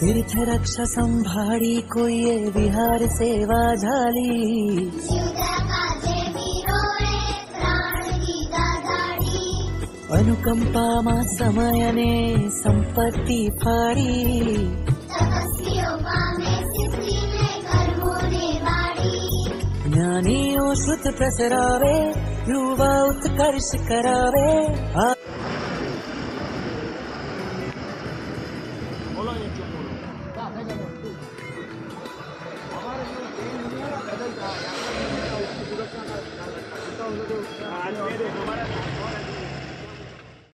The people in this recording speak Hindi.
तीर्थ रक्षा संभाळी कोये विहार सेवा झाली। अनुकंपा मा समयने संपत्ति फाड़ी। ज्ञानियों श्रुत प्रसरावे युवा उत्कर्ष करावे। आज